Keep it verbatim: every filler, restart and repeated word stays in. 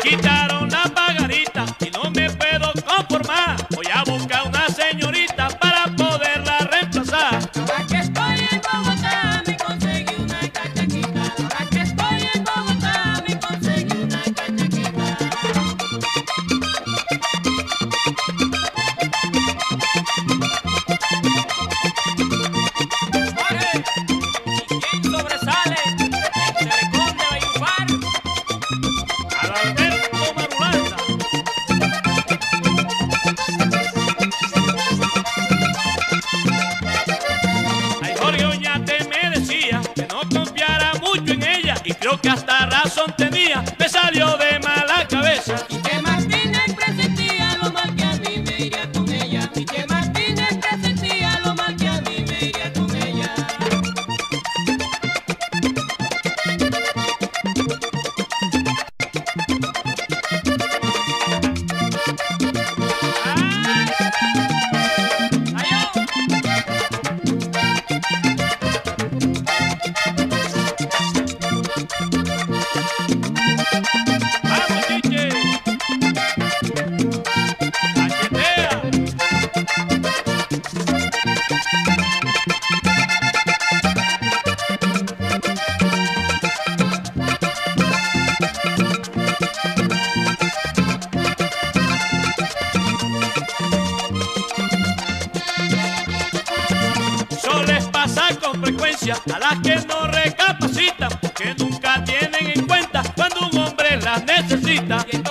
quitaron la pagarita y no me puedo conformar. Voy a buscar una señorita para poderla reemplazar. Ahora que estoy en Bogotá me conseguí una cachaquita. Ahora que estoy en Bogotá me conseguí una cachaquita. Oye, ¿y quién sobresale en Telecom de Valledupar? Adalberto Marulanda. Ay, Jorge Oñate me decía que no confiara mucho en ella y creo que hasta razón tenía, me salió de mala cabeza. Y que Martínez presentía lo mal que a mí me iría con ella. Y que Martínez presentía lo mal que a mí me iría con ella. ¡Ay! ¡Vamos, Chiche! ¡Cachetea! Eso les pasa con frecuencia a las que no recapacitan, porque nunca tienen en cuenta cuando un hombre las necesita. Y